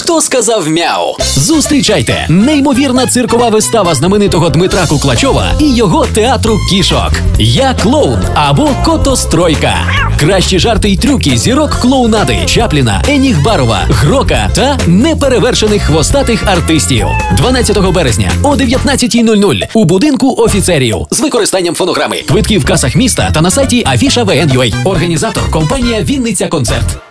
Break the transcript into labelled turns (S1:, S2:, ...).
S1: Хто сказав мяу?
S2: Зустрічайте! Неймовірна циркова вистава знаменитого Дмитра Куклачова і його театру кішок. Я клоун або Котостройка. Кращі жарти й трюки зірок клоунади Чапліна, Енігбарова, Грока та неперевершених хвостатих артистів. 12 березня о 19:00 у будинку офіцерів з використанням фонограми. Квитки в касах міста та на сайті Afisha.vn.ua. Організатор – компанія «Вінниця Концерт».